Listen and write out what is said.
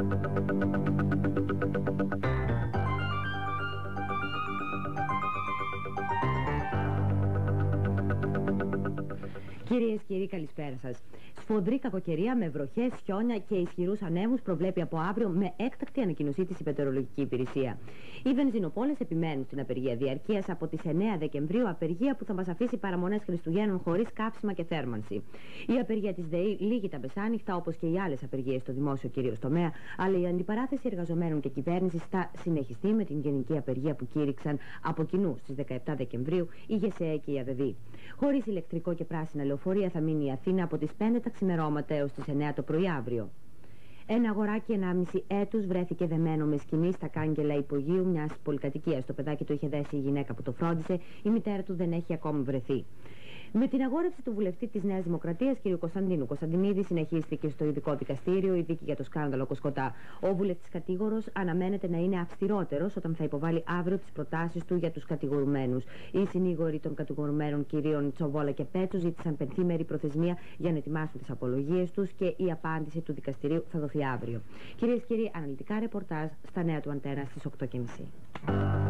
Κυρίες και κύριοι, καλησπέρα σας. Σφοδρή κακοκαιρία με βροχές, χιόνια και ισχυρούς ανέμους προβλέπει από αύριο με έκτακτη ανακοίνωσή της η Μετεωρολογική Υπηρεσία. Οι βενζινοπόλες επιμένουν στην απεργία διαρκείας από τις 9 Δεκεμβρίου, απεργία που θα μας αφήσει παραμονές Χριστουγέννων χωρίς κάψιμα και θέρμανση. Η απεργία της ΔΕΗ λύγει τα μεσάνυχτα, όπως και οι άλλες απεργίες στο δημόσιο κυρίως τομέα, αλλά η αντιπαράθεση εργαζομένων και κυβέρνησης θα συνεχιστεί με την γενική απεργία που κήρυξαν από κοινού στις 17 Δεκεμβρίου η ΓΕΣΕΕ και η ΑΔΔ. Χωρίς ηλεκτρικό και πράσινα λεωφορεία θα μείνει η Αθήνα από τις 5 τα ξημερώματα έως τις 9 το πρωί αύριο. Ένα αγοράκι 1,5 έτους βρέθηκε δεμένο με σκηνή στα κάγκελα υπογείου μιας πολυκατοικίας. Το παιδάκι του είχε δέσει η γυναίκα που το φρόντισε, η μητέρα του δεν έχει ακόμη βρεθεί. Με την αγόρευση του βουλευτή της Νέας Δημοκρατίας, κ. Κωνσταντίνου Κωνσταντινίδη, συνεχίστηκε στο ειδικό δικαστήριο η δίκη για το σκάνδαλο Κοσκοτά. Ο βουλευτής κατήγορος αναμένεται να είναι αυστηρότερος όταν θα υποβάλει αύριο τις προτάσεις του για τους κατηγορουμένους. Οι συνήγοροι των κατηγορουμένων κ. Τσοβόλα και Πέτσου ζήτησαν πενθήμερη προθεσμία για να ετοιμάσουν τις απολογίες τους και η απάντηση του δικαστηρίου θα δοθεί αύριο. Κυρίες και κύριοι, αναλυτικά ρεπορτάζ στα νέα του Αντένα στις 8:30.